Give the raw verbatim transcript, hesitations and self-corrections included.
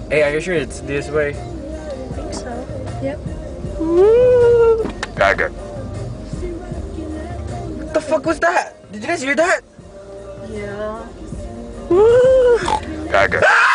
Hey, are you sure it's this way? I think so. Yep. Gaga. What the fuck was that? Did you guys hear that? Yeah. Gaga.